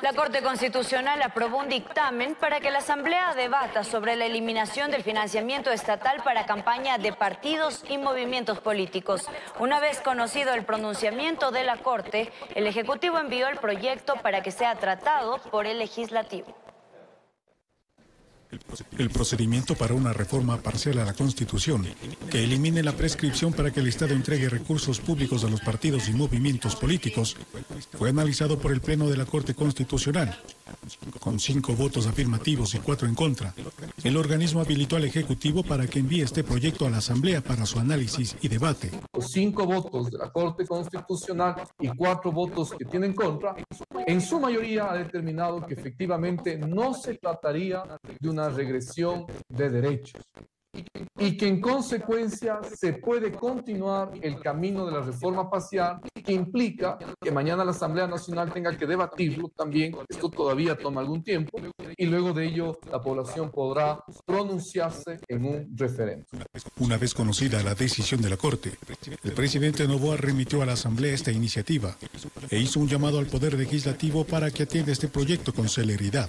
La Corte Constitucional aprobó un dictamen para que la Asamblea debata sobre la eliminación del financiamiento estatal para campaña de partidos y movimientos políticos. Una vez conocido el pronunciamiento de la Corte, el Ejecutivo envió el proyecto para que sea tratado por el Legislativo. El procedimiento para una reforma parcial a la Constitución que elimine la prescripción para que el Estado entregue recursos públicos a los partidos y movimientos políticos fue analizado por el Pleno de la Corte Constitucional. Con 5 votos afirmativos y 4 en contra, el organismo habilitó al Ejecutivo para que envíe este proyecto a la Asamblea para su análisis y debate. Los 5 votos de la Corte Constitucional y 4 votos que tienen contra, en su mayoría ha determinado que efectivamente no se trataría de una regresión de derechos y que en consecuencia se puede continuar el camino de la reforma parcial, que implica que mañana la Asamblea Nacional tenga que debatirlo también. Esto todavía toma algún tiempo y luego de ello la población podrá pronunciarse en un referéndum. Una vez conocida la decisión de la Corte, el presidente Noboa remitió a la Asamblea esta iniciativa e hizo un llamado al Poder Legislativo para que atienda este proyecto con celeridad.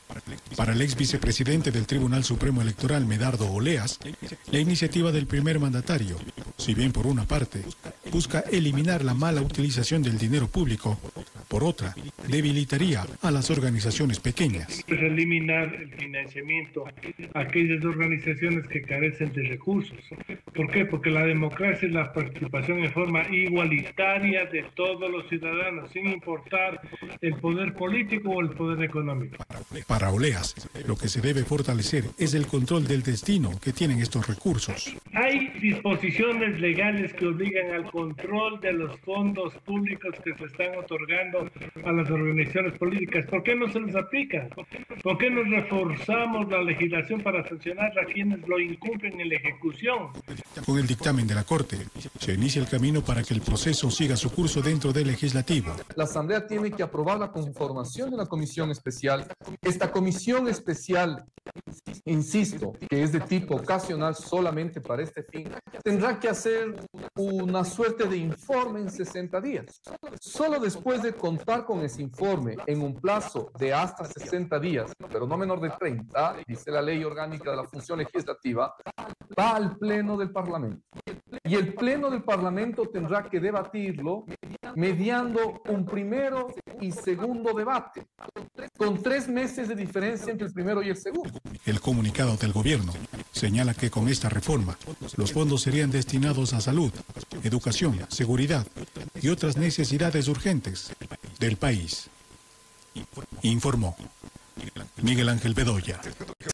Para el ex vicepresidente del Tribunal Supremo Electoral, Medardo Oleas, la iniciativa del primer mandatario, si bien por una parte busca eliminar la mala utilización del dinero público, por otra, debilitaría a las organizaciones pequeñas. Eliminar el financiamiento a aquellas organizaciones que carecen de recursos. ¿Por qué? Porque la democracia es la participación en forma igualitaria de todos los ciudadanos, sin importar el poder político o el poder económico. Para Oleas, lo que se debe fortalecer es el control del destino que tienen estos recursos. Hay disposiciones legales que obligan al control de los fondos públicos que se están otorgando a las organizaciones políticas. ¿Por qué no se les aplica? ¿Por qué no reforzamos la legislación para sancionar a quienes lo incumplen en la ejecución? Con el dictamen de la Corte, se inicia el camino para que el proceso siga su curso dentro del Legislativo. La Asamblea tiene que aprobar la conformación de una comisión especial. Esta comisión especial, insisto, que es de tipo ocasional solamente para este fin, tendrá que hacer una suerte de informe en 60 días. Solo después de contar con ese informe en un plazo de hasta 60 días, pero no menor de 30, dice la Ley Orgánica de la Función Legislativa, va al Pleno del Parlamento. Y el Pleno del Parlamento tendrá que debatirlo mediando un primero y segundo debate, con 3 meses de diferencia entre el primero y el segundo. El comunicado del gobierno señala que con esta reforma los fondos serían destinados a salud, educación, seguridad y otras necesidades urgentes del país. Informó Miguel Ángel Bedoya.